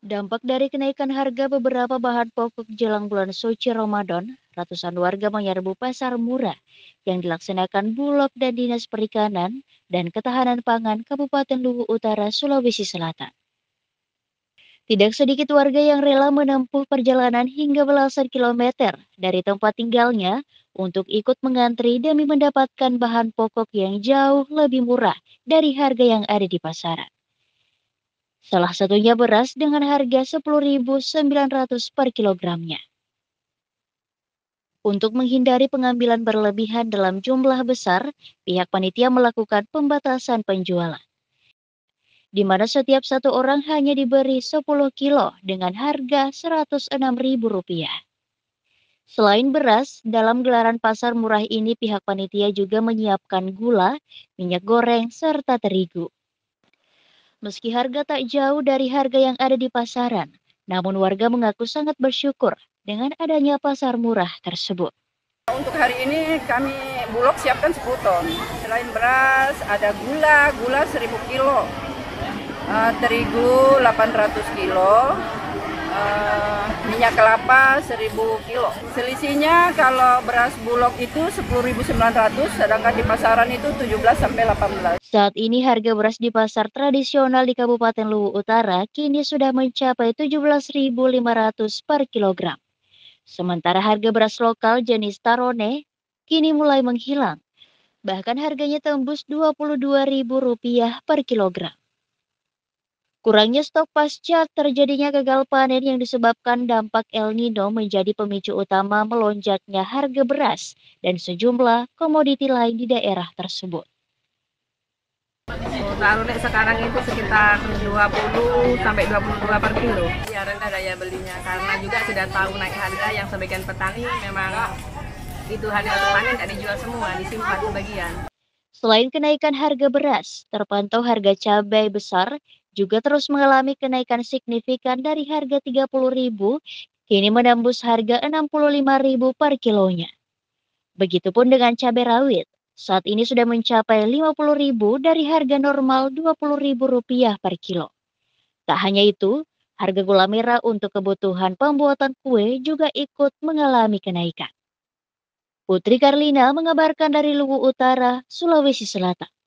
Dampak dari kenaikan harga beberapa bahan pokok jelang bulan suci Ramadan, ratusan warga menyerbu pasar murah yang dilaksanakan Bulog dan Dinas Perikanan dan Ketahanan Pangan Kabupaten Luwu Utara, Sulawesi Selatan. Tidak sedikit warga yang rela menempuh perjalanan hingga belasan kilometer dari tempat tinggalnya untuk ikut mengantri demi mendapatkan bahan pokok yang jauh lebih murah dari harga yang ada di pasaran. Salah satunya beras dengan harga 10.900 per kilogramnya. Untuk menghindari pengambilan berlebihan dalam jumlah besar, pihak panitia melakukan pembatasan penjualan, di mana setiap satu orang hanya diberi 10 kilo dengan harga Rp106.000. Selain beras, dalam gelaran pasar murah ini pihak panitia juga menyiapkan gula, minyak goreng, serta terigu. Meski harga tak jauh dari harga yang ada di pasaran, namun warga mengaku sangat bersyukur dengan adanya pasar murah tersebut. Untuk hari ini kami Bulog siapkan 10 ton. Selain beras, ada gula 1000 kilo, terigu 800 kilo, minyak kelapa 1000 kilo. Selisihnya kalau beras Bulog itu 10.900, sedangkan di pasaran itu 17 sampai 18. Saat ini harga beras di pasar tradisional di Kabupaten Luwu Utara kini sudah mencapai 17.500 per kilogram. Sementara harga beras lokal jenis Tarone kini mulai menghilang. Bahkan harganya tembus Rp22.000 per kilogram. Kurangnya stok pasca terjadinya gagal panen yang disebabkan dampak El Nino menjadi pemicu utama melonjaknya harga beras dan sejumlah komoditi lain di daerah tersebut. Taruh sekarang itu sekitar 20 sampai 22 per kilo. Ya rendah daya belinya karena juga sudah tahu naik harga, yang sebagian petani memang itu harga untuk panen tidak dijual semua, disimpan sebagian. Selain kenaikan harga beras, terpantau harga cabai besar juga terus mengalami kenaikan signifikan dari harga Rp30.000 kini menembus harga Rp65.000 per kilonya. Begitupun dengan cabai rawit, saat ini sudah mencapai Rp50.000 dari harga normal Rp20.000 per kilo. Tak hanya itu, harga gula merah untuk kebutuhan pembuatan kue juga ikut mengalami kenaikan. Putri Karlina mengabarkan dari Luwu Utara, Sulawesi Selatan.